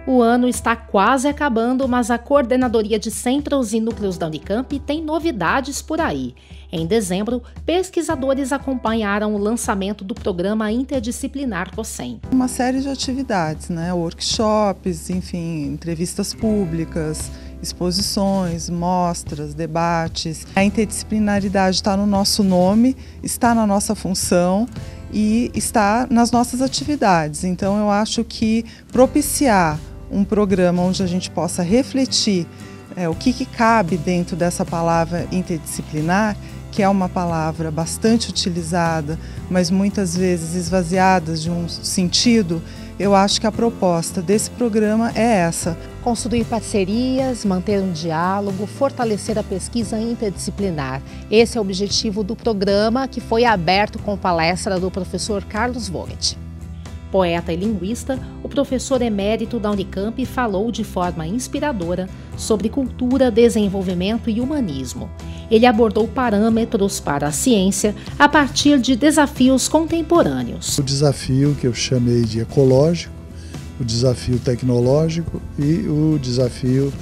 O ano está quase acabando, mas a Coordenadoria de Centros e Núcleos da Unicamp tem novidades por aí. Em dezembro, pesquisadores acompanharam o lançamento do programa interdisciplinar COSCEM. Uma série de atividades, workshops, enfim, entrevistas públicas, exposições, mostras, debates. A interdisciplinaridade está no nosso nome, está na nossa função e está nas nossas atividades. Então eu acho que propiciar um programa onde a gente possa refletir o que cabe dentro dessa palavra interdisciplinar, que é uma palavra bastante utilizada, mas muitas vezes esvaziada de um sentido. Eu acho que a proposta desse programa é essa. Construir parcerias, manter um diálogo, fortalecer a pesquisa interdisciplinar. Esse é o objetivo do programa, que foi aberto com palestra do professor Carlos Vogt. Poeta e linguista, o professor emérito da Unicamp falou de forma inspiradora sobre cultura, desenvolvimento e humanismo. Ele abordou parâmetros para a ciência a partir de desafios contemporâneos. O desafio que eu chamei de ecológico, o desafio tecnológico e o desafio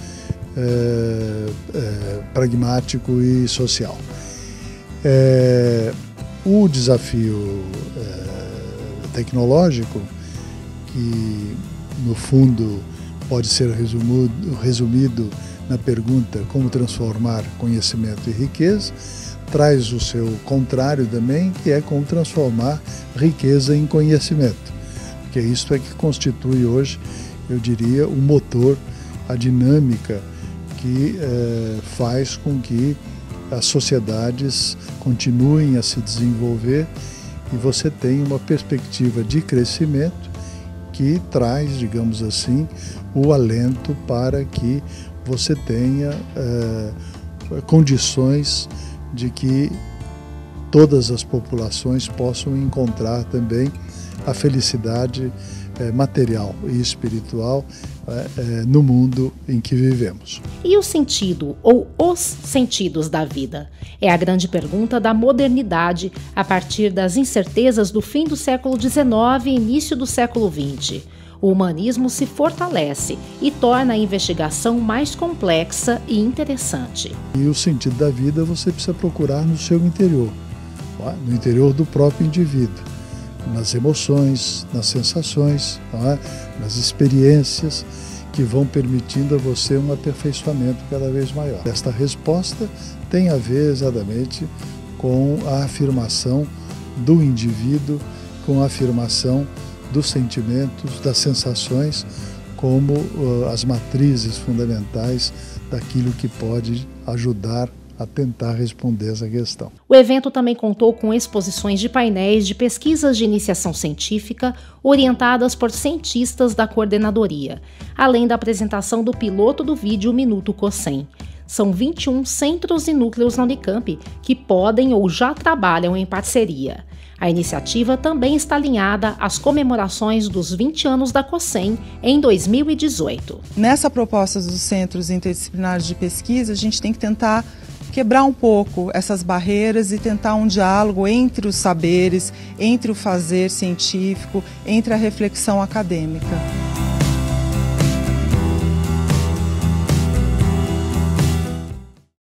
pragmático e social. O desafio tecnológico, que no fundo pode ser resumido na pergunta como transformar conhecimento em riqueza, traz o seu contrário também, que é como transformar riqueza em conhecimento, porque isso é que constitui hoje, eu diria, o motor, a dinâmica que faz com que as sociedades continuem a se desenvolver e você tem uma perspectiva de crescimento que traz, digamos assim, o alento para que você tenha condições de que todas as populações possam encontrar também a felicidade material e espiritual no mundo em que vivemos. E o sentido ou os sentidos da vida? É a grande pergunta da modernidade a partir das incertezas do fim do século XIX e início do século XX. O humanismo se fortalece e torna a investigação mais complexa e interessante. E o sentido da vida você precisa procurar no seu interior, no interior do próprio indivíduo, nas emoções, nas sensações, nas experiências que vão permitindo a você um aperfeiçoamento cada vez maior. Esta resposta tem a ver exatamente com a afirmação do indivíduo, com a afirmação dos sentimentos, das sensações, como as matrizes fundamentais daquilo que pode ajudar a tentar responder essa questão. O evento também contou com exposições de painéis de pesquisas de iniciação científica orientadas por cientistas da coordenadoria, além da apresentação do piloto do vídeo Minuto COSCEM. São 21 centros e núcleos na Unicamp que podem ou já trabalham em parceria. A iniciativa também está alinhada às comemorações dos 20 anos da COSCEM em 2018. Nessa proposta dos centros interdisciplinares de pesquisa, a gente tem que tentar quebrar um pouco essas barreiras e tentar um diálogo entre os saberes, entre o fazer científico, entre a reflexão acadêmica.